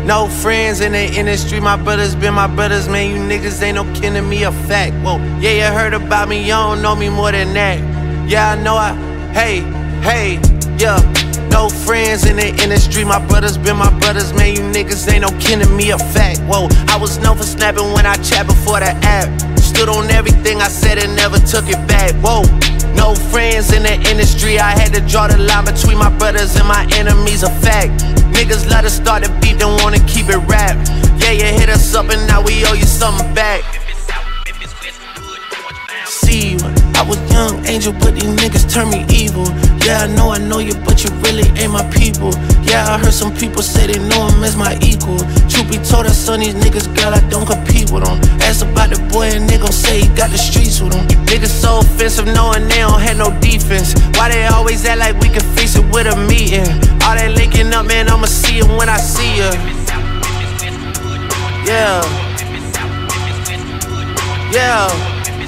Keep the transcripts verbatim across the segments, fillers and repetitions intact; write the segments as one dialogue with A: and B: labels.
A: No friends in the industry, my brothers been my brothers, man. You niggas ain't no kin to me, a fact. Whoa, yeah, you heard about me, you don't know me more than that. Yeah, I know I, hey, hey, yeah. No friends in the industry, my brothers been my brothers, man. You niggas ain't no kin to me, a fact. Whoa, I was known for snapping when I chat before the app. Stood on everything I said and never took it back. Whoa, no friends in the industry, I had to draw the line between my brothers and my enemies, a fact. Niggas let us start the beat, don't wanna keep it rap. Yeah, you hit us up and now we owe you something back. See, I was young angel, but these niggas turn me evil. Yeah, I know I know you, but you really ain't my people. Yeah, I heard some people say they know him as my equal. Truth be told, I son these niggas, girl, I don't compete with them. Ask about the boy and they gon' say he got the streets with him. Niggas so offensive knowing they don't have no defense. Why they always act like we can fix it with a meeting? All that linking up, man, I'ma see it when I see ya. Yeah. Yeah.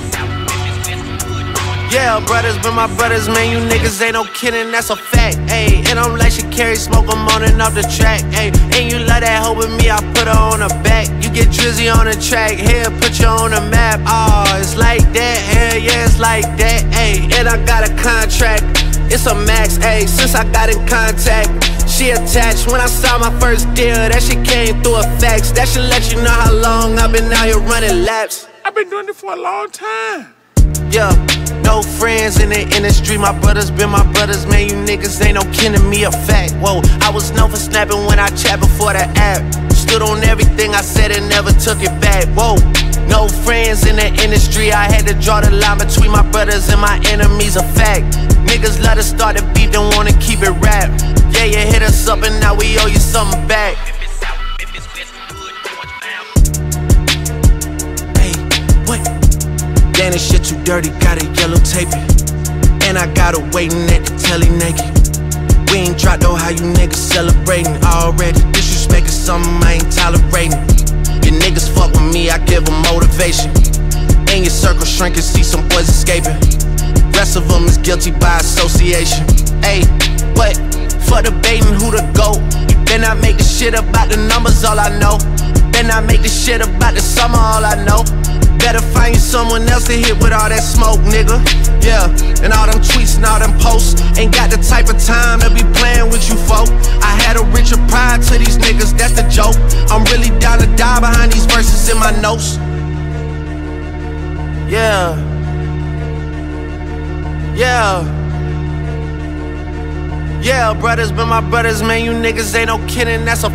A: Yeah, brothers been my brothers, man, you niggas ain't no kidding, that's a fact, ayy. And I'm like she carry smoke, I'm on and off the track, ayy. And you love that hoe with me, I put her on her back. You get Drizzy on the track, here, put you on the map. Oh, it's like that, hell yeah, it's like that, ayy. And I got a contract, it's a max, ayy. Since I got in contact, she attached. When I saw my first deal, that shit came through a fax. That should let you know how long I've been out here running laps.
B: I've been doing it for a long time.
A: Yeah, no friends in the industry, my brothers been my brothers, man. You niggas ain't no kin to me, a fact. Whoa, I was known for snapping when I chat before the app. Stood on everything I said and never took it back. Whoa, no friends in the industry, I had to draw the line between my brothers and my enemies, a fact. Niggas let us start the beat, don't wanna keep it rap. Yeah, you hit us up and now we owe you something back. Hey, what? Damn, this shit too dirty, gotta yellow tape it. And I got her waiting at the telly naked. We ain't dropped though, how you niggas celebrating already. Disrespect is something I ain't tolerating. Your niggas fuck with me, I give them motivation. In your circle shrinking, see some boys escaping. Rest of them is guilty by association. Ayy, what? For debating who the GOAT. Then I make the shit about the numbers, all I know. Then I make the shit about the summer, all I know. Better find you someone else to hit with all that smoke, nigga. Yeah, and all them tweets and all them posts. Ain't got the type of time to be playing with you folk. I had a richer pride to these niggas, that's the joke. I'm really down to die behind these verses in my notes. Yeah. Yeah. Yeah, brothers been my brothers, man. You niggas ain't no kidding, that's a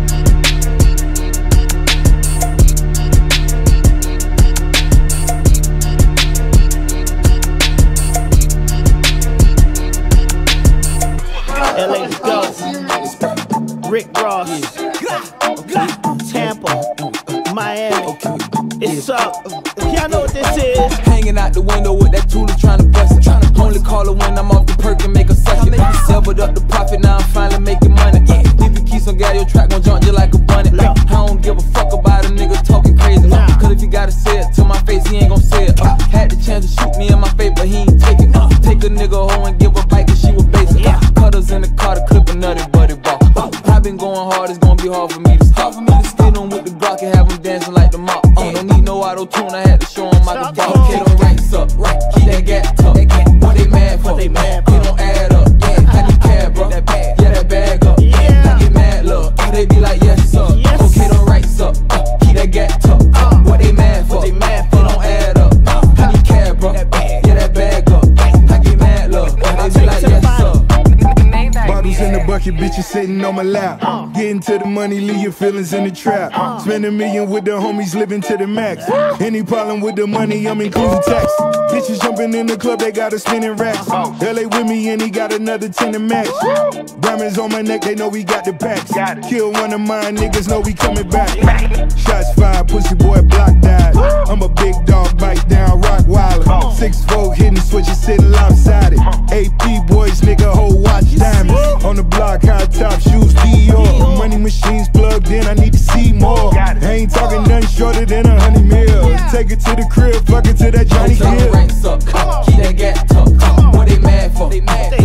C: L A to go. Rick Ross. Okay. Tampa. Miami. It's up. Y'all know what this is.
D: Hanging out the window with that Tula trying to bust it. Only call her when I'm off the perk and make a suck it. Severed up the profit, now I'm finally making money. If you keep some gas, your track gon' jump just like a bunny. I don't give a fuck about a nigga talking crazy. Cause if you gotta say it to my face, he ain't gon' say it. Had the chance to shoot me in my face, but he ain't take it. Take a nigga hoe and give a bite cause she was basic. Cutters in the car to clip a nutty buddy ball. I been going hard, it's gonna be hard for me to stop. Hit on with the Glock and have him dancing like the mop. Oh, don't need no auto-tune, I had to show him how to get. Okay, don't ranks up, right? Keep that gap tuck. What they mad for? They mad. They don't add up. Yeah, I need cab, bro. Yeah, that bag up. Yeah, I get mad, look. They be like, yes, sir. Okay, don't ranks up. Keep that gap tuck. What they mad for? They mad. They don't add up. I need cab, bro. Yeah, that bag up. I get mad, look. They be like, yes, sir.
E: Bottles in the bucket, bitches sitting on my lap. Getting to the money, leave your feelings in the trap. Spend a million with the homies, living to the max. Any problem with the money, I'm including tax. Bitches jumping in the club, they got a spinning racks. L A with me and he got another ten to match. Diamonds on my neck, they know we got the packs. Kill one of mine, niggas know we coming back. Shots fired, pussy boy block died. I'm a big dog, bite down, rock wilder. Six four hitting switches, sitting lopsided. A P boys, nigga, whole watch diamonds. On the block, high top shoes, Dior. Money machines plugged in, I need to see more. I ain't talking nothing shorter than a hundred mil. Take it to the crib, fuck it to that Johnny Gill.
D: Ranks up, keep that gap tuck. What they mad for? They mad.